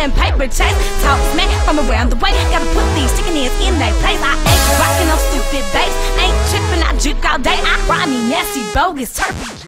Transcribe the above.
and paper chase. Talk smack from around the way. Gotta put these chicken ears in their place. I ain't rockin' no stupid bass. Ain't trippin', I juke all day. I ride me nasty, bogus, turpy.